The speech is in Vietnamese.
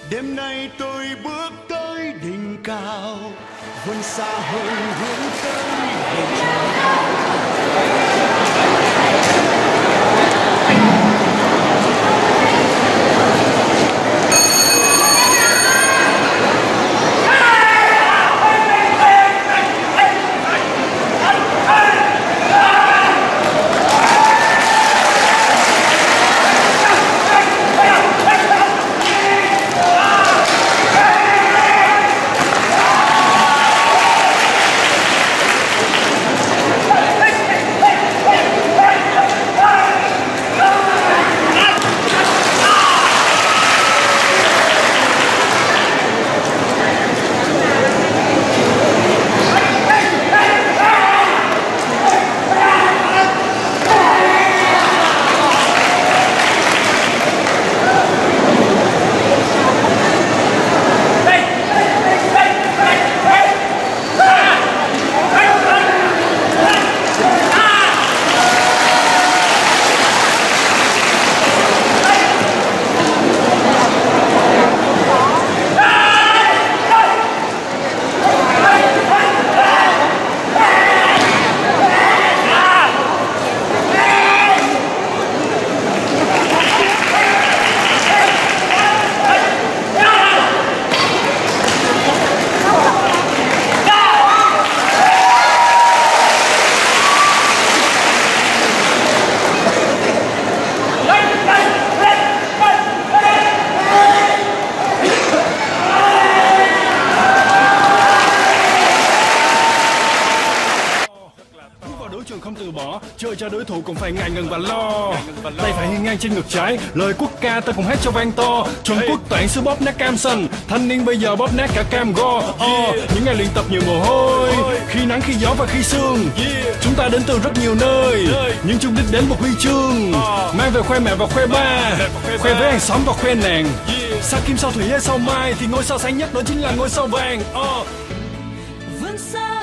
Đêm nay tôi bước tới đỉnh cao, vươn xa hơn hướng tới bầu trời. Không từ bỏ, chơi cho đối thủ cũng phải ngại ngần và lo. Tay phải hiên ngang trên ngực trái, lời quốc ca ta cùng hát cho vang to. Trung Quốc toản xứ bóp nát cam xanh, thanh niên bây giờ bóp nát cả cam go. Những ngày luyện tập nhiều mồ hôi, khi nắng khi gió và khi sương. Chúng ta đến từ rất nhiều nơi, nhưng chung đích đến một huy chương. Mang về khoe mẹ và khoe ba, khoe với hàng xóm và khoe nàng. Sao kim sao thủy hay sao mai thì ngôi sao sáng nhất đó chính là ngôi sao vàng. Vươn xa